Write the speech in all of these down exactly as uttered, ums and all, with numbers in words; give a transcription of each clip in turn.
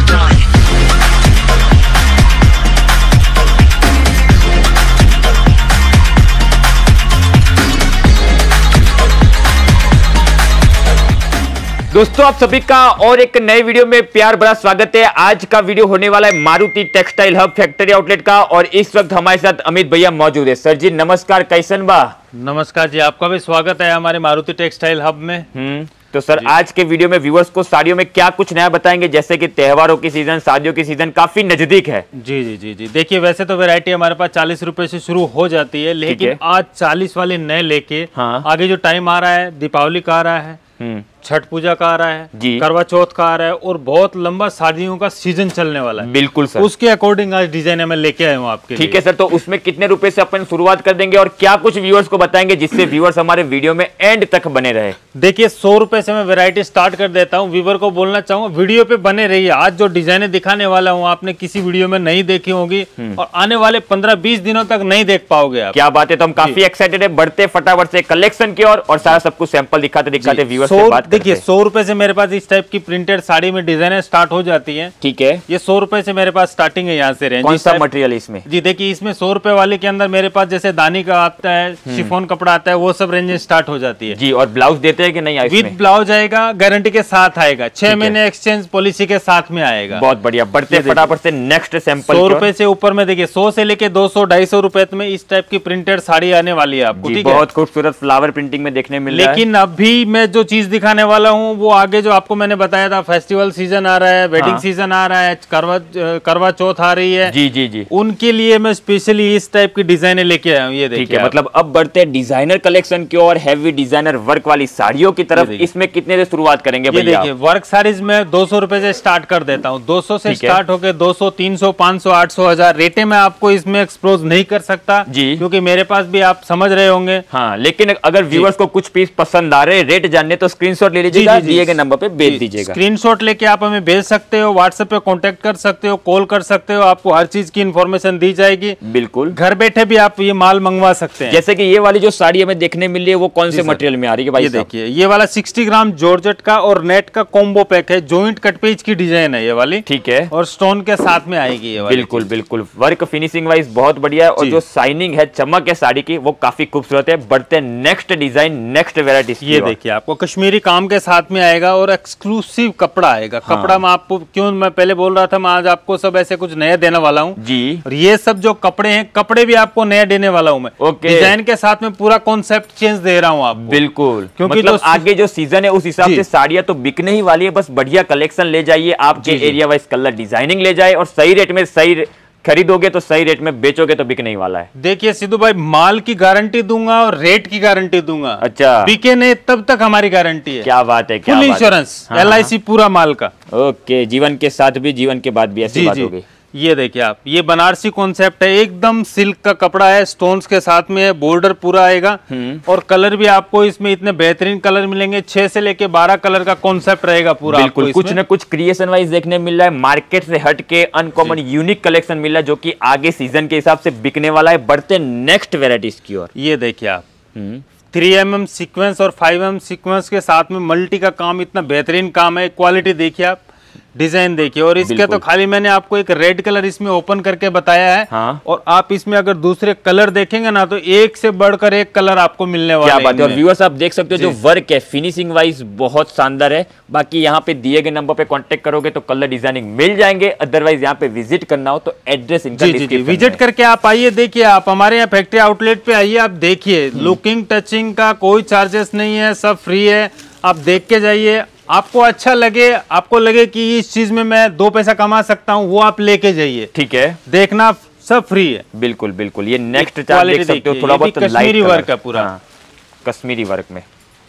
दोस्तों आप सभी का और एक नए वीडियो में प्यार भरा स्वागत है। आज का वीडियो होने वाला है Maruti textile hub factory outlet का और इस वक्त हमारे साथ अमित भैया मौजूद है। सर जी नमस्कार, कैसन बा? नमस्कार जी, आपका भी स्वागत है हमारे मारुति टेक्सटाइल हब में। हम्म तो सर आज के वीडियो में व्यूअर्स को साड़ियों में क्या कुछ नया बताएंगे, जैसे कि त्योहारों की सीजन, शादियों की सीजन काफी नजदीक है। जी जी जी जी देखिए, वैसे तो वैरायटी हमारे पास चालीस रुपए से शुरू हो जाती है, लेकिन आज चालीस वाले नए लेके हाँ। आगे जो टाइम आ रहा है, दीपावली का आ रहा है, छठ पूजा का आ रहा है, करवा चौथ का आ रहा है और बहुत लंबा शादियों का सीजन चलने वाला है। बिल्कुल सर, उसके अकॉर्डिंग आज डिजाइन मैं लेके आया हूँ आपके। ठीक है सर, तो उसमें कितने रुपए से अपन शुरुआत कर देंगे और क्या कुछ व्यूअर्स को बताएंगे जिससे व्यूअर्स हमारे वीडियो में एंड तक बने रहे? देखिए सौ रुपए से मैं वैरायटी स्टार्ट कर देता हूँ। व्यूअर को बोलना चाहूंगा वीडियो पे बने रहिए। आज जो डिजाइने दिखाने वाला हूँ आपने किसी वीडियो में नहीं देखी होगी और आने वाले पंद्रह बीस दिनों तक नहीं देख पाओगे आप। क्या बात है, तो हम काफी एक्साइटेड है। बढ़ते फटाफट से कलेक्शन की ओर और सारा सब कुछ सैंपल दिखाते दिखाते व्यूअर्स से बात। देखिए सौ रुपए से मेरे पास इस टाइप की प्रिंटेड साड़ी में डिजाइने स्टार्ट हो जाती है। ठीक है, ये सौ रुपए से मेरे पास स्टार्टिंग है। यहाँ से रेंज। कौन सा मटेरियल इसमें? जी देखिए, इसमें सौ रुपए वाले के अंदर मेरे पास जैसे दानी का आता है, शिफॉन कपड़ा आता है, वो सब रेंज स्टार्ट हो जाती है। जी, और ब्लाउज देते हैं कि नहीं? विद ब्लाउज आएगा, गारंटी के साथ आएगा, छह महीने एक्सचेंज पॉलिसी के साथ में आएगा। बहुत बढ़िया। बढ़ते फटाफट से नेक्स्ट सैंपल। सौ रुपए से ऊपर में देखिए, सौ से लेके दो सौ ढाई सौ रुपए में इस टाइप की प्रिंटेड साड़ी आने वाली है आपको। ठीक है, बहुत खूबसूरत फ्लावर प्रिंटिंग में देखने मिल रहा है। लेकिन अभी मैं जो चीज दिखाने वाला हूँ वो आगे जो आपको मैंने बताया था, फेस्टिवल सीजन आ रहा है, वेडिंग हाँ। सीजन आ रहा है, करवा करवा चौथ आ रही है। जी जी जी, उनके लिए मैं स्पेशली इस टाइप की डिजाइने लेके आया हूँ। ये देखिए, मतलब अब बढ़ते हैं डिजाइनर कलेक्शन की और हैवी डिजाइनर वर्क वाली साड़ियों की तरफ। इसमें कितने से शुरुआत करेंगे भैया? देखिए वर्क साड़ीज में दो सौ रुपए से स्टार्ट कर देता हूँ। दो सौ से स्टार्ट होकर दो सौ, तीन सौ, पाँच सौ, आठ सौ, हजार रेटे में आपको इसमें एक्सप्लोज नहीं कर सकता जी, क्योंकि मेरे पास भी आप समझ रहे होंगे। हाँ, लेकिन अगर व्यूअर्स को कुछ पीस पसंद आ रहे, रेट जानने, तो स्क्रीनशॉट ले लीजिएगा, दिए गए नंबर पे भेज दीजिएगा। स्क्रीनशॉट लेके आप हमें भेज सकते हो, व्हाट्सएप पे कांटेक्ट कर सकते हो, कॉल कर सकते हो, आपको हर चीज की इन्फॉर्मेशन दी जाएगी। बिल्कुल, घर बैठे भी आप ये माल मंगवा सकते हैं। जैसे कि ये वाली जो साड़ी हमें देखने मिल रही है वो कौन से मटेरियल में आ रही है भाई? ये देखिए, ये वाला साठ ग्राम जॉर्जेट का और नेट का कॉम्बो पैक है। जॉइंट कट पेज की डिजाइन है ये वाली। ठीक है, और स्टोन के साथ में आएगी ये वाली। बिल्कुल बिल्कुल, वर्क फिनिशिंग वाइज बहुत बढ़िया है और जो शाइनिंग है, चमक है साड़ी की, वो काफी खूबसूरत है। बढ़ते नेक्स्ट डिजाइन, नेक्स्ट वेराइटी। ये देखिए, आपको कश्मीरी काम के साथ में आएगा और एक्सक्लूसिव कपड़ा आएगा। हाँ। कपड़ा में आपको क्यों मैं पहले बोल रहा था, मैं आज आपको सब ऐसे कुछ नया देने वाला हूँ जी। और ये सब जो कपड़े हैं, कपड़े भी आपको नया देने वाला हूँ मैं। ओके, डिजाइन के साथ में पूरा कॉन्सेप्ट चेंज दे रहा हूँ आपको। बिल्कुल, क्योंकि मतलब तो आगे जो सीजन है उस हिसाब से साड़ियां तो बिकने ही वाली है। बस बढ़िया कलेक्शन ले जाइए, आपके एरिया वाइज कलर डिजाइनिंग ले जाए और सही रेट में सही खरीदोगे तो सही रेट में बेचोगे तो बिकने ही वाला है। देखिए सिद्धू भाई, माल की गारंटी दूंगा और रेट की गारंटी दूंगा। अच्छा, बिके नहीं तब तक हमारी गारंटी है। क्या बात है, क्या full insurance, L I C पूरा माल का। ओके, जीवन के साथ भी, जीवन के बाद भी ऐसी बात होगी। ये देखिए आप, ये बनारसी कॉन्सेप्ट है, एकदम सिल्क का कपड़ा है, स्टोन्स के साथ में है, बॉर्डर पूरा आएगा और कलर भी आपको इसमें इतने बेहतरीन कलर मिलेंगे। छह से लेके बारह कलर का कॉन्सेप्ट रहेगा पूरा। बिल्कुल, कुछ न कुछ क्रिएशन वाइज देखने मिल रहा है, मार्केट से हट के अनकॉमन यूनिक कलेक्शन मिल रहा है जो कि आगे सीजन के हिसाब से बिकने वाला है। बढ़ते नेक्स्ट वेराइटीज की ओर। ये देखिए आप, थ्री एम एम सीक्वेंस और फाइव एम सीक्वेंस के साथ में मल्टी का काम, इतना बेहतरीन काम है। क्वालिटी देखिए आप, डिजाइन देखिए, और इसके तो खाली मैंने आपको एक रेड कलर इसमें ओपन करके बताया है। हाँ। और आप इसमें अगर दूसरे कलर देखेंगे ना तो एक से बढ़कर एक कलर आपको मिलने वाला है। क्या बात है। और व्यूअर्स आप देख सकते हो जो वर्क है फिनिशिंग वाइज बहुत शानदार है। बाकी यहाँ पे दिए गए नंबर पे कांटेक्ट करोगे तो कलर डिजाइनिंग मिल जाएंगे। अदरवाइज यहाँ पे विजिट करना हो तो एड्रेस इनका डिस्क्रिप्शन में। विजिट करके आप आइए, देखिए आप हमारे यहाँ फैक्ट्री आउटलेट पे आइए, आप देखिए, लुकिंग टचिंग का कोई चार्जेस नहीं है, सब फ्री है। आप देख के जाइए, आपको अच्छा लगे, आपको लगे कि इस चीज में मैं दो पैसा कमा सकता हूँ, वो आप लेके जाइए। ठीक है, देखना सब फ्री है। बिल्कुल बिल्कुल। ये नेक्स्ट चार्ट देख सकते हो, थोड़ा बहुत कश्मीरी वर्क है पूरा। हाँ, कश्मीरी वर्क में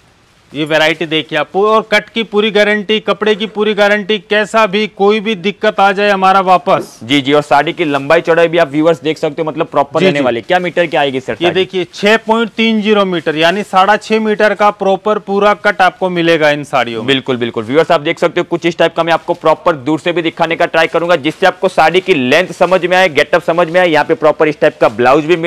ये वैरायटी देखिए आप, और कट की पूरी गारंटी, कपड़े की पूरी गारंटी, कैसा भी कोई भी दिक्कत आ जाए हमारा वापस। जी जी। और साड़ी की लंबाई चौड़ाई भी आप व्यूअर्स देख सकते हो, मतलब प्रॉपर रहने वाली। क्या मीटर की आएगी सर? ये देखिए छह पॉइंट तीन जीरो मीटर यानी साढ़ा छह मीटर का प्रॉपर पूरा कट आपको मिलेगा इन साड़ियों में। बिल्कुल बिल्कुल। व्यूअर्स आप देख सकते हो, कुछ इस टाइप का मैं आपको प्रॉपर दूर से भी दिखाने का ट्राई करूंगा जिससे आपको साड़ी की लेंथ समझ में आए, गेटअप समझ में आए। यहाँ पे प्रॉपर इस टाइप का ब्लाउज भी मिल रहा है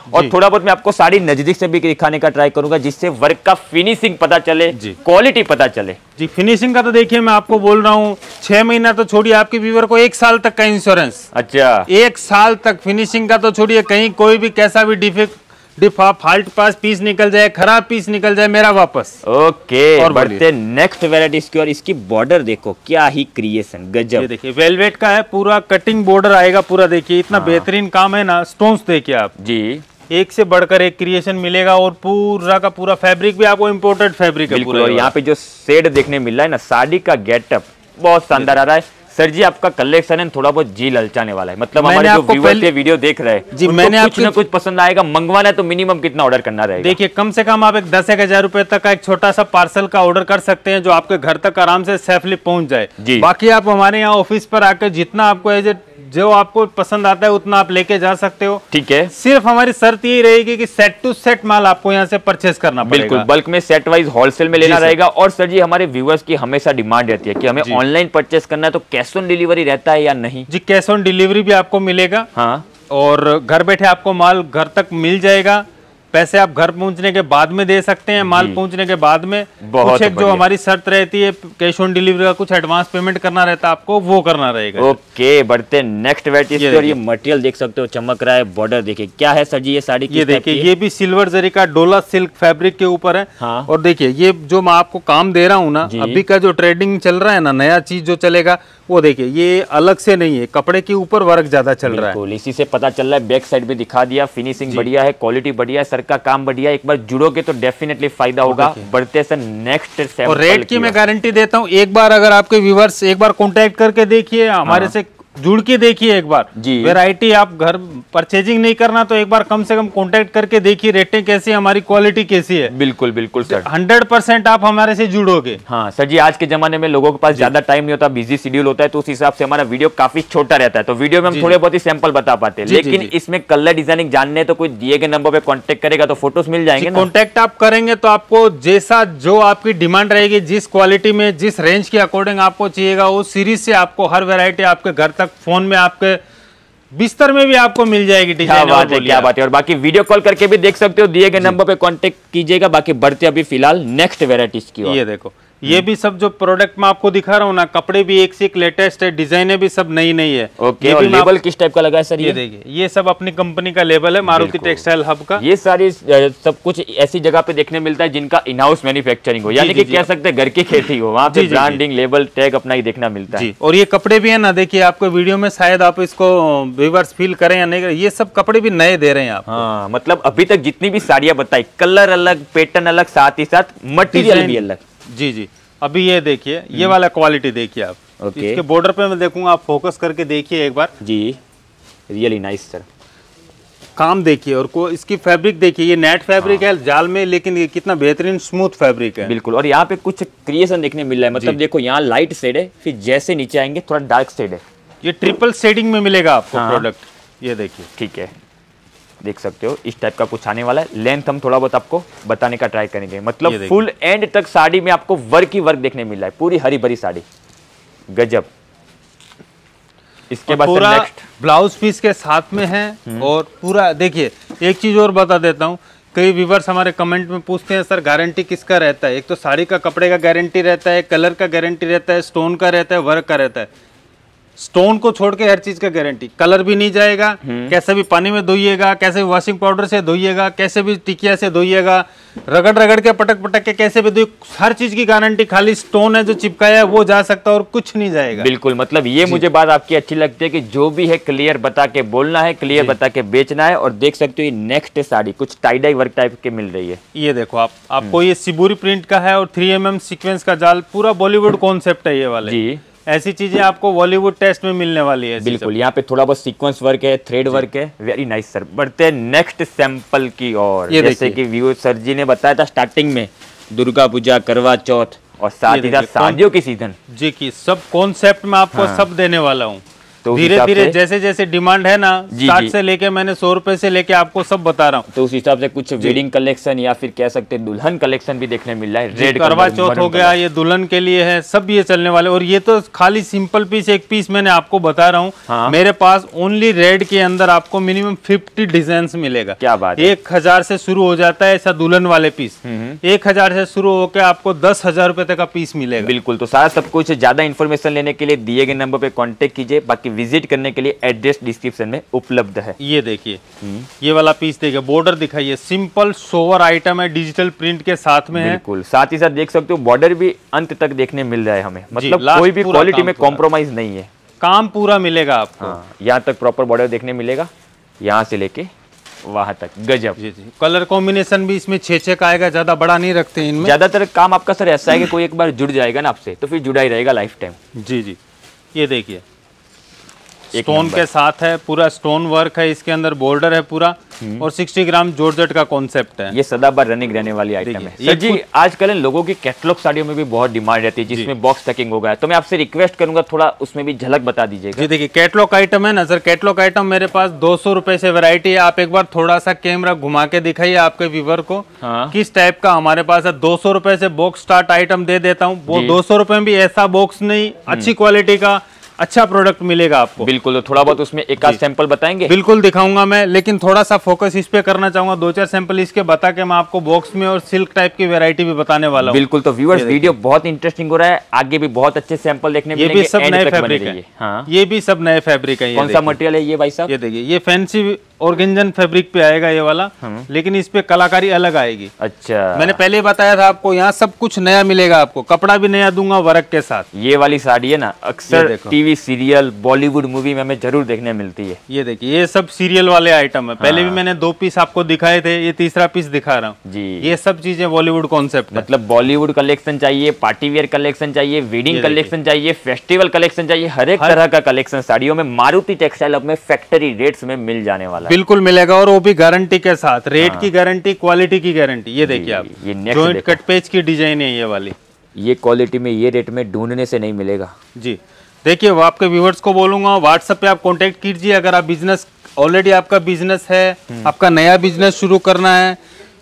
और थोड़ा बहुत मैं आपको साड़ी नजदीक से भी दिखाने का ट्राई करूंगा, जिससे वर्क का फिनिशिंग पता चले, क्वालिटी पता चले। जी फिनिशिंग का तो देखिए मैं आपको बोल रहा हूँ, छह महीना तो छोड़िए, आपके व्यूअर को एक साल तक का इंश्योरेंस। अच्छा, एक साल तक। फिनिशिंग का तो छोड़िए, कहीं कोई भी कैसा भी डिफेक्ट डिफा फाल्ट पास पीस निकल जाए, खराब पीस निकल जाए, मेरा वापस। ओके, और बढ़ते नेक्स्ट वेराइटीज की। और इसकी बॉर्डर देखो, क्या ही क्रिएशन, गजब। ये देखिए वेलवेट का है, पूरा कटिंग बॉर्डर आएगा पूरा। देखिए इतना हाँ। बेहतरीन काम है ना, स्टोन्स देखिए आप जी, एक से बढ़कर एक क्रिएशन मिलेगा। और पूरा का पूरा फैब्रिक भी आपको इम्पोर्टेड फैब्रिक है पूरा। और यहाँ पे जो शेड देखने मिल रहा है ना, साड़ी का गेटअप बहुत शानदार आ रहा है। सर जी आपका कलेक्शन है थोड़ा बहुत जी ललचाने वाला है, मतलब हमारे जो व्यूअर्स ये वीडियो देख रहे हैं जी, मैंने कुछ ना कुछ पसंद आएगा, मंगवाना है तो मिनिमम कितना ऑर्डर करना रहेगा? देखिए कम से कम आप एक दस एक हजार रुपए तक का एक छोटा सा पार्सल का ऑर्डर कर सकते हैं, जो आपके घर तक आराम से सेफली पहुंच जाए। बाकी आप हमारे यहाँ ऑफिस पर आकर जितना आपको एज ए जो आपको पसंद आता है उतना आप लेके जा सकते हो। ठीक है, सिर्फ हमारी शर्त यही रहेगी कि सेट टू सेट माल आपको यहाँ से परचेस करना पड़ेगा। बिल्कुल, बल्क में सेट वाइज होलसेल में लेना रहेगा। और सर जी हमारे व्यूअर्स की हमेशा डिमांड रहती है कि हमें ऑनलाइन परचेस करना है, तो कैश ऑन डिलीवरी रहता है या नहीं? जी कैश ऑन डिलीवरी भी आपको मिलेगा। हाँ, और घर बैठे आपको माल घर तक मिल जाएगा। पैसे आप घर पहुंचने के बाद में दे सकते हैं, माल पहुंचने के बाद में। कुछ एक जो हमारी शर्त रहती है कैश ऑन डिलीवरी का, कुछ एडवांस पेमेंट करना रहता है आपको, वो करना रहेगा। ओके, बढ़ते नेक्स्ट वैरायटी। और ये मटेरियल देख सकते हो, चमक रहा है। बॉर्डर देखिए क्या है सर जी ये साड़ी की? ये देखिए ये भी सिल्वर जरी का डोला सिल्क फैब्रिक के ऊपर है। हाँ। और देखिए ये जो मैं आपको काम दे रहा हूँ ना, अभी का जो ट्रेडिंग चल रहा है ना, नया चीज जो चलेगा वो देखिए ये अलग से नहीं है, कपड़े के ऊपर वर्क ज्यादा चल रहा है। इसी से पता चल रहा है, बैक साइड में दिखा दिया, फिनिशिंग बढ़िया है, क्वालिटी बढ़िया है, सर का काम बढ़िया है। एक बार जुड़ोगे तो डेफिनेटली फायदा होगा। बढ़ते सर नेक्स्ट सैंपल। और रेट की मैं गारंटी देता हूँ, एक बार अगर आपके व्यूवर्स एक बार कॉन्टेक्ट करके देखिए, हमारे से जुड़ के देखिए एक बार जी। वैरायटी आप घर परचेजिंग नहीं करना तो एक बार कम से कम कांटेक्ट करके देखिए, रेटें कैसी है, हमारी क्वालिटी कैसी है। बिल्कुल बिल्कुल सर, हंड्रेड परसेंट आप हमारे से जुड़ोगे। हाँ सर जी, आज के जमाने में लोगों के पास ज्यादा टाइम नहीं होता, बिजी शेड्यूल होता है, तो उस हिसाब से हमारा वीडियो काफी छोटा रहता है, तो वीडियो में हम थोड़े बहुत ही सैंपल बता पाते हैं। लेकिन इसमें कलर डिजाइनिंग जानने तो कोई दिए गए नंबर पे कॉन्टेक्ट करेगा तो फोटोज मिल जाएंगे। कॉन्टेक्ट आप करेंगे तो आपको जैसा जो आपकी डिमांड रहेगी, जिस क्वालिटी में जिस रेंज के अकॉर्डिंग आपको चाहिएगा, वो सीरीज से आपको हर वेरायटी आपके घर तक फोन में आपके बिस्तर में भी आपको मिल जाएगी। क्या बात है, क्या बात है। और बाकी वीडियो कॉल करके भी देख सकते हो, दिए गए नंबर पे कांटेक्ट कीजिएगा। बाकी बढ़ते अभी फिलहाल नेक्स्ट वेराइटीज की ओर। ये देखो ये भी सब जो प्रोडक्ट मैं आपको दिखा रहा हूँ ना, कपड़े भी एक से एक लेटेस्ट है, डिजाइने भी सब नई नई है। ओके, और लेबल किस टाइप का लगा है सर? ये देखिए ये सब अपनी कंपनी का लेबल है, मारुति टेक्सटाइल हब का। ये सारी सब कुछ ऐसी जगह पे देखने मिलता है जिनका इन हाउस मैन्युफैक्चरिंग हो, यानी कि कह सकते हैं घर की खेती हो, वहाँ पे ब्रांडिंग लेबल टैग अपना ही देखना मिलता है। और ये कपड़े भी है ना, देखिए आपको वीडियो में शायद आप इसको व्यूअर्स फील करें या नहीं करें, ये सब कपड़े भी नए दे रहे हैं आप। हाँ, मतलब अभी तक जितनी भी साड़ियाँ बताई, कलर अलग, पैटर्न अलग, साथ ही साथ मटेरियल भी अलग। जी जी, अभी ये देखिए ये वाला क्वालिटी देखिए आप। okay. इसके बॉर्डर पे मैं देखूंगा, आप फोकस करके देखिए एक बार जी। रियली नाइस सर, काम देखिए। और को इसकी फैब्रिक देखिए, ये नेट फैब्रिक हाँ। है जाल में, लेकिन ये कितना बेहतरीन स्मूथ फैब्रिक है। बिल्कुल, और यहाँ पे कुछ क्रिएशन देखने मिल रहा है, मतलब देखो यहाँ लाइट शेड है, फिर जैसे नीचे आएंगे थोड़ा डार्क शेड है। ये ट्रिपल शेडिंग में मिलेगा आपको हाँ। प्रोडक्ट ये देखिए, ठीक है, देख सकते हो इस टाइप का कुछ आने वाला है। लेंथ हम थोड़ा बहुत आपको बताने का ट्राई करेंगे, मतलब फुल एंड तक साड़ी में आपको वर्क ही वर्क देखने मिल रहा है, पूरी हरी भरी साड़ी, गजब। इसके बाद पूरा ब्लाउज पीस के साथ में है। और पूरा देखिए, एक चीज और बता देता हूँ, कई व्यूअर्स हमारे कमेंट में पूछते हैं सर गारंटी किसका रहता है? एक तो साड़ी का कपड़े का गारंटी रहता है, कलर का गारंटी रहता है, स्टोन का रहता है, वर्क का रहता है। स्टोन को छोड़ के हर चीज का गारंटी, कलर भी नहीं जाएगा, कैसे भी पानी में धोइएगा, कैसे भी वॉशिंग पाउडर से धोइएगा, कैसे भी टिकिया से धोइएगा, रगड़ रगड़ के पटक पटक के कैसे भी धोइए, हर चीज की गारंटी। खाली स्टोन है जो चिपकाया है वो जा सकता है और कुछ नहीं जाएगा। बिल्कुल, मतलब ये मुझे बात आपकी अच्छी लगती है कि जो भी है क्लियर बता के बोलना है, क्लियर बता के बेचना है। और देख सकते हो ये नेक्स्ट साड़ी कुछ टाई डाई वर्क टाइप के मिल रही है। ये देखो आप, आपको ये सिबूरी प्रिंट का है और थ्री एम एम सीक्वेंस का जाल, पूरा बॉलीवुड कॉन्सेप्ट है ये वाले जी। ऐसी चीजें आपको बॉलीवुड टेस्ट में मिलने वाली है। बिल्कुल, यहाँ पे थोड़ा बहुत सीक्वेंस वर्क है, थ्रेड वर्क है, वेरी नाइस सर। बढ़ते हैं नेक्स्ट सैंपल की ओर। जैसे कि व्यू सर जी ने बताया था स्टार्टिंग में, दुर्गा पूजा, करवा चौथ और साथ ही साथ शादियों की सीजन जी की सब कॉन्सेप्ट में आपको हाँ। सब देने वाला हूँ। तो धीरे धीरे जैसे जैसे डिमांड है ना, स्टार्ट से लेके मैंने सौ रुपए से लेके आपको सब बता रहा हूँ। तो उस हिसाब से कुछ वेडिंग कलेक्शन या फिर कह सकते हैं दुल्हन कलेक्शन भी देखने मिल रहा है। रेड करवा चौथ हो गया, ये दुल्हन के लिए है, सब ये चलने वाले। और ये तो खाली सिंपल पीस, एक पीस मैंने आपको बता रहा हूँ। हाँ। मेरे पास ओनली रेड के अंदर आपको मिनिमम फिफ्टी डिजाइन मिलेगा। क्या बात है। एक हजार से शुरू हो जाता है ऐसा दुल्हन वाले पीस, एक हजार से शुरू होकर आपको दस हजार रुपए तक का पीस मिलेगा। बिल्कुल, तो सारा सब कुछ ज्यादा इन्फॉर्मेशन लेने के लिए दिए गए नंबर पे कांटेक्ट कीजिए, बाकी विजिट करने के लिए एड्रेस डिस्क्रिप्शन में उपलब्ध है। ये देखिए, ये वाला पीस देखिए, बॉर्डर दिखाइए, सिंपल सोवर आइटम है, डिजिटल प्रिंट के साथ में है। बिल्कुल, साथ ही साथ देख सकते हो बॉर्डर भी अंत तक देखने मिल रहा है हमें, मतलब कोई भी क्वालिटी में कॉम्प्रोमाइज नहीं है, काम पूरा मिलेगा आपको। हाँ, यहाँ तक प्रॉपर बॉर्डर देखने मिलेगा, यहाँ से लेके वहां तक। गजब। जी जी, कलर कॉम्बिनेशन भी इसमें छे छे का आएगा, ज्यादा बड़ा नहीं रखते इनमें। ज्यादातर काम आपका सर ऐसा है कि कोई एक बार जुड़ जाएगा ना आपसे तो फिर जुड़ा ही रहेगा लाइफ टाइम। जी जी, ये देखिए स्टोन के साथ है, पूरा स्टोन वर्क है, इसके अंदर बॉर्डर है पूरा, और साठ ग्राम जॉर्जेट का कॉन्सेप्ट है। ये सदाबहार रनिंग रहने वाली आइटम है। सर जी, आजकल इन लोगों की कैटलॉग साड़ियों में भी बहुत डिमांड रहती है जिसमें बॉक्स पैकिंग हो गया, तो मैं आपसे रिक्वेस्ट करूंगा थोड़ा उसमें भी झलक बता दीजिएगा। जी देखिए, कैटलॉग आइटम है ना सर, कैटलॉग आइटम मेरे पास दो सौ रुपए से वैरायटी है। आप एक बार थोड़ा सा कैमरा घुमा के दिखाइए आपके व्यूवर को। हाँ। किस टाइप का हमारे पास है। दो सौ रुपए से बॉक्स स्टार्ट आइटम दे देता हूँ। वो दो सौ रुपए में भी ऐसा बॉक्स नहीं, अच्छी क्वालिटी का अच्छा प्रोडक्ट मिलेगा आपको। बिल्कुल, तो थोड़ा बहुत उसमें एक आध सैंपल बताएंगे? बिल्कुल दिखाऊंगा मैं, लेकिन थोड़ा सा फोकस इस पे करना चाहूंगा। दो चार सैंपल इसके बता के मैं आपको बॉक्स में और सिल्क टाइप की वैरायटी भी बताने वाला हूं। बिल्कुल, तो व्यूअर्स वीडियो बहुत इंटरेस्टिंग हो रहा है, आगे भी बहुत अच्छे सैंपल देखने मिलेंगे। ये भी सब नए फैब्रिक है। हाँ। ये भी सब नए फैब्रिक है। कौन सा मटेरियल है ये भाई साहब? ये देखिए, ये फैंसी ऑर्गेंजन फैब्रिक पे आएगा ये वाला, लेकिन इस पे कलाकारी अलग आएगी। अच्छा, मैंने पहले बताया था आपको, यहाँ सब कुछ नया मिलेगा आपको, कपड़ा भी नया दूंगा वर्क के साथ। ये वाली साड़ी है ना, अक्सर टीवी सीरियल बॉलीवुड मूवी में हमें जरूर देखने मिलती है। ये देखिए, ये सब सीरियल वाले आइटम है। पहले भी मैंने दो पीस आपको दिखाए थे, ये तीसरा पीस दिखा रहा हूँ जी। ये सब चीजें बॉलीवुड कॉन्सेप्ट, मतलब बॉलीवुड कलेक्शन चाहिए, पार्टी वेयर कलेक्शन चाहिए, वेडिंग कलेक्शन चाहिए, फेस्टिवल कलेक्शन चाहिए, हर एक तरह का कलेक्शन साड़ियों में मारुति टेक्सटाइल अब में फैक्ट्री रेट्स में मिल जाने वाला है। बिल्कुल मिलेगा, और वो भी गारंटी के साथ, रेट हाँ। की गारंटी, क्वालिटी की गारंटी। ये देखिए आप, ये जॉइंट कट पेज की डिजाइन है ये वाली। ये क्वालिटी में ये रेट में ढूंढने से नहीं मिलेगा जी। देखिए, वो आपके व्यूअर्स को बोलूंगा, व्हाट्सएप पे आप कांटेक्ट कीजिए। अगर आप बिजनेस ऑलरेडी आपका बिजनेस है, आपका नया बिजनेस शुरू करना है,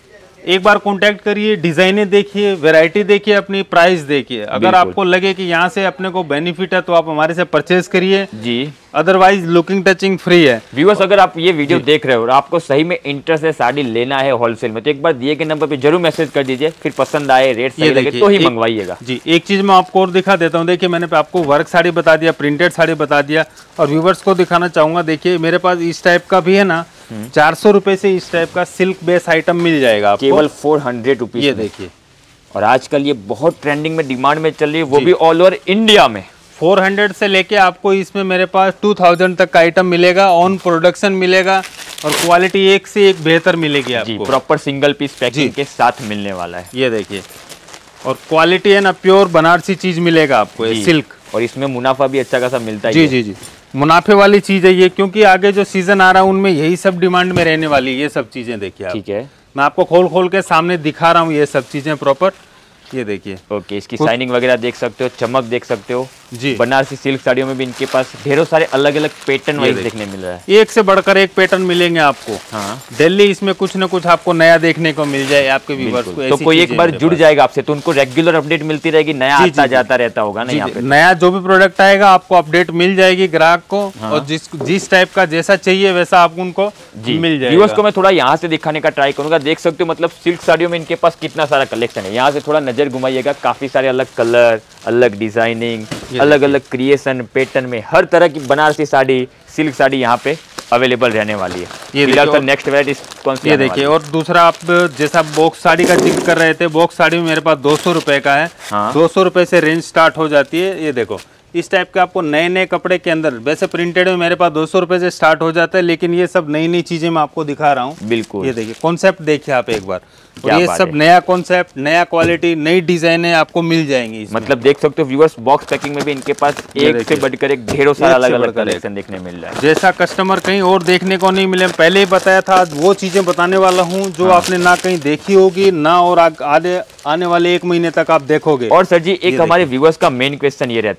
एक बार कांटेक्ट करिए, डिजाइने देखिए, वैरायटी देखिए, अपनी प्राइस देखिए। अगर आपको लगे कि यहाँ से अपने को बेनिफिट है तो आप हमारे से परचेज करिए जी, अदरवाइज लुकिंग टचिंग फ्री है। व्यूअर्स, अगर आप ये वीडियो देख रहे हो और आपको सही में इंटरेस्ट है साड़ी लेना है होलसेल में, तो एक बार दिए गए नंबर पे जरूर मैसेज कर दीजिए, फिर पसंद आए, रेट सही लगे तो ही मंगवाइएगा जी। एक चीज मैं आपको और दिखा देता हूँ। देखिए, मैंने आपको वर्क साड़ी बता दिया, प्रिंटेड साड़ी बता दिया, और व्यूअर्स को दिखाना चाहूंगा। देखिए, मेरे पास इस टाइप का भी है ना, चार सौ रुपए से इस टाइप का सिल्क बेस आइटम मिल जाएगा आपको, केवल फोर हंड्रेड रुपीज। ये देखिए, और आजकल ये बहुत ट्रेंडिंग में, डिमांड में चल रही है, वो भी ऑल ओवर इंडिया में। चार सौ से लेके आपको इसमें मेरे पास दो हज़ार तक का आइटम मिलेगा, ऑन प्रोडक्शन मिलेगा, और क्वालिटी एक से एक बेहतर मिलेगी आपको। प्रॉपर सिंगल पीस पैकिंग के साथ मिलने वाला है। ये देखिए, और क्वालिटी है ना, प्योर बनारसी चीज मिलेगा आपको, ये सिल्क, और इसमें मुनाफा भी अच्छा खासा मिलता है। जी जी जी, मुनाफे वाली चीज है ये, क्योंकि आगे जो सीजन आ रहा है उनमें यही सब डिमांड में रहने वाली, ये सब चीजें देखिए आप। ठीक है, मैं आपको खोल खोल के सामने दिखा रहा हूँ ये सब चीजें प्रॉपर। ये देखिए, ओके, इसकी शाइनिंग वगैरह देख सकते हो, चमक देख सकते हो जी। बनारसी सिल्क साड़ियों में भी इनके पास ढेरों सारे अलग अलग पैटर्न वाइज देखने मिल रहा है, एक से बढ़कर एक पैटर्न मिलेंगे आपको। हाँ, दिल्ली इसमें कुछ न कुछ आपको नया देखने को मिल जाए आपके व्यूअर्स को। तो कोई एक बार जुड़ जाएगा आपसे तो उनको रेगुलर अपडेट मिलती रहेगी, नया आता जाता रहता होगा ना यहाँ पे। नया जो भी प्रोडक्ट आएगा आपको अपडेट मिल जाएगी ग्राहक को, और जिस जिस टाइप का जैसा चाहिए वैसा आप उनको मिल जाएगा। व्यूअर्स को मैं थोड़ा यहाँ से दिखाने का ट्राई करूंगा। देख सकते हो, मतलब सिल्क साड़ियों में इनके पास कितना सारा कलेक्शन है। यहाँ से थोड़ा नजर घुमाइएगा, काफी सारे अलग कलर, अलग डिजाइनिंग, अलग अलग क्रिएशन पैटर्न में हर तरह की बनारसी साड़ी, सिल्क साड़ी यहाँ पे अवेलेबल रहने वाली है। ये देखिए, नेक्स्ट वैरायटी कौन सी? ये देखिए, और दूसरा आप जैसा बॉक्स साड़ी का जिक्र कर रहे थे, बॉक्स साड़ी में मेरे पास दो सौ रुपए का है। हाँ। दो सौ रुपए से रेंज स्टार्ट हो जाती है। ये देखो, इस टाइप के आपको नए नए कपड़े के अंदर, वैसे प्रिंटेड में मेरे पास दो सौ रुपए से स्टार्ट हो जाता है, लेकिन ये सब नई नई चीजें मैं आपको दिखा रहा हूँ। बिल्कुल, ये देखिए, कॉन्सेप्ट देखिए आप एक बार, और ये सब नया कॉन्सेप्ट, नया क्वालिटी, नई डिजाइने आपको मिल जाएंगी। मतलब देख सकते हो व्यूअर्स, बॉक्स पैकिंग में भी इनके पास एक से बढ़कर एक ढेरों सारा अलग अलग कलेक्शन देखने मिल रहा है। जैसा कस्टमर कहीं और देखने को नहीं मिले, पहले ही बताया था, आज वो चीजें बताने वाला हूँ जो हाँ। आपने ना कहीं देखी होगी ना, और आगे आने वाले एक महीने तक आप देखोगे। और सर जी, एक हमारे व्यूअर्स का मेन क्वेश्चन ये रहता है कि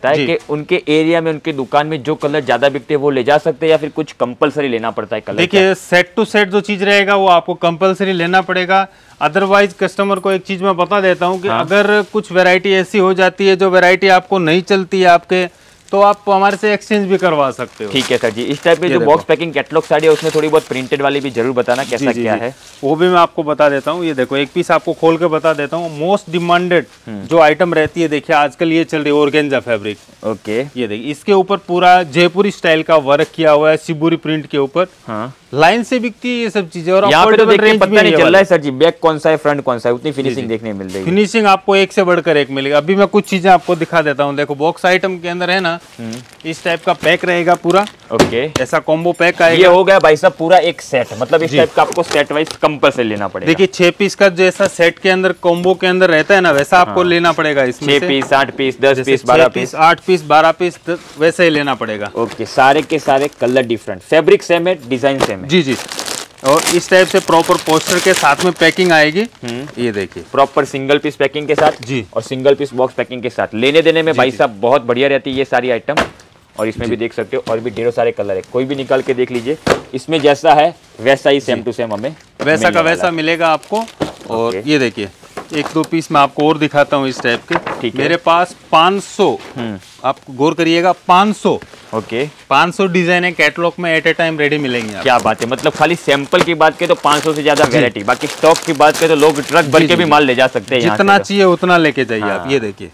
उनके एरिया में, उनके दुकान में जो कलर ज्यादा बिकते हैं वो ले जा सकते हैं, या फिर कुछ कंपलसरी लेना पड़ता है कलर? देखिए, सेट टू सेट जो चीज रहेगा वो आपको कंपलसरी लेना पड़ेगा। अदरवाइज कस्टमर को एक चीज मैं बता देता हूँ कि हाँ? अगर कुछ वैरायटी ऐसी हो जाती है जो वैरायटी आपको नहीं चलती है आपके, तो आप हमारे से एक्सचेंज भी करवा सकते हो। ठीक है सर जी। इस टाइप में जो बॉक्स पैकिंग कैटलॉग साड़ी है उसमें थोड़ी बहुत प्रिंटेड वाली भी जरूर बताना कैसा जी, क्या जी, है, वो भी मैं आपको बता देता हूँ। ये देखो, एक पीस आपको खोल के बता देता हूँ। मोस्ट डिमांडेड जो आइटम रहती है, देखिए आजकल ये चल रही है ऑर्गेन्जा फैब्रिक। ओके, ये देखिए, इसके ऊपर पूरा जयपुरी स्टाइल का वर्क किया हुआ है, शिबूरी प्रिंट के ऊपर। हाँ, लाइन से बिकती है ये सब चीजें। और यहाँ पे तो देखिए पता नहीं चल रहा है सर जी, बैक कौन सा है, फ्रंट कौन सा है, उतनी फिनिशिंग देखने मिल रही है। फिनिशिंग आपको एक से बढ़कर एक मिलेगा। अभी मैं कुछ चीजें आपको दिखा देता हूँ। देखो, बॉक्स आइटम के अंदर है ना, इस टाइप का पैक रहेगा पूरा। ओके, ऐसा कॉम्बो पैक आएगा। ये हो गया भाई साहब पूरा एक सेट, मतलब इस टाइप का आपको सेट वाइज कंपल्सरी लेना पड़ेगा। देखिए, छह पीस का जैसा सेट के अंदर कॉम्बो के अंदर रहता है ना, वैसा आपको हाँ। लेना पड़ेगा। इसमें छह पीस, आठ पीस, दस पीस, बारह पीस, आठ पीस, बारह पीस, वैसे ही लेना पड़ेगा। ओके, सारे के सारे कलर डिफरेंट, फैब्रिक सेम है, डिजाइन सेम है। जी जी। और इस टाइप से प्रॉपर पोस्टर के साथ में पैकिंग आएगी। ये देखिए, प्रॉपर सिंगल पीस पैकिंग के साथ जी, और सिंगल पीस बॉक्स पैकिंग के साथ। लेने देने में भाई साहब बहुत बढ़िया रहती है ये सारी आइटम। और इसमें भी देख सकते हो और भी ढेरों सारे कलर है, कोई भी निकाल के देख लीजिए। इसमें जैसा है वैसा ही सेम टू सेम हमें वैसा का वैसा मिलेगा आपको। और ये देखिए, एक दो पीस मैं आपको और दिखाता हूँ इस टाइप के। ठीक है, मेरे पास पाँच सौ, आप गौर करिएगा, पाँच सौ। ओके, पाँच सौ डिजाइन है कैटलॉग में एट ए टाइम रेडी मिलेंगे। क्या बात है, मतलब खाली सैंपल की बात करें तो पाँच सौ से ज्यादा वैरायटी, बाकी स्टॉक की बात करें तो लोग ट्रक भर के भी माल ले जा सकते हैं। जितना चाहिए उतना लेके जाइए आप। ये देखिए,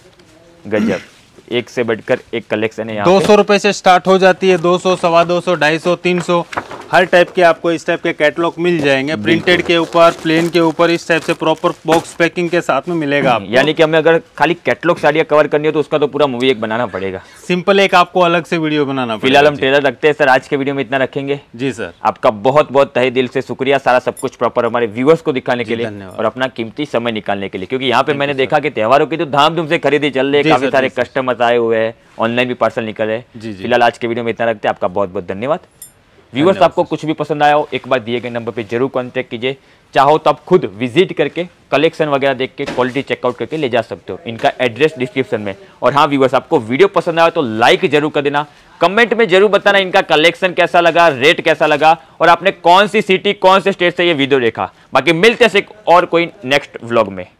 गजब, एक से बढ़कर एक कलेक्शन है यहाँ। दो सौ रुपए से स्टार्ट हो जाती है, दो सौ, सवा दो सौ, ढाई सौ, तीन सौ, हर टाइप के आपको इस टाइप के कैटलॉग मिल जाएंगे। प्रिंटेड के ऊपर, प्लेन के ऊपर, इस टाइप से प्रॉपर बॉक्स पैकिंग के साथ में मिलेगा आपको। यानी कि हमें अगर खाली कैटलॉग साड़ियाँ कवर करनी हो तो उसका तो पूरा मूवी एक बनाना पड़ेगा। सिंपल एक आपको अलग से वीडियो बनाना पड़ेगा। फिलहाल हम ट्रेलर रखते हैं सर, आज के वीडियो में इतना रखेंगे। जी सर, आपका बहुत बहुत तहे दिल से शुक्रिया, सारा सब कुछ प्रॉपर हमारे व्यूअर्स को दिखाने के लिए और अपना कीमती समय निकालने के लिए। क्योंकि यहाँ पे मैंने देखा कि त्योहारों की तो धामधूम से खरीदी चल रही है, काफी सारे कस्टमर्स आए हुए हैं, ऑनलाइन भी पार्सल निकल रहे हैं। फिलहाल आज के वीडियो में इतना रखते हैं, आपका बहुत बहुत धन्यवाद। व्यूअर्स, आपको कुछ भी पसंद आया हो एक बार दिए गए नंबर पे जरूर कांटेक्ट कीजिए। चाहो तो आप खुद विजिट करके कलेक्शन वगैरह देख के क्वालिटी चेकआउट करके ले जा सकते हो। इनका एड्रेस डिस्क्रिप्शन में। और हाँ व्यूअर्स, आपको वीडियो पसंद आया तो लाइक जरूर कर देना, कमेंट में जरूर बताना इनका कलेक्शन कैसा लगा, रेट कैसा लगा, और आपने कौन सी सिटी, कौन से स्टेट से ये वीडियो देखा। बाकी मिलते हैं और कोई नेक्स्ट व्लॉग में।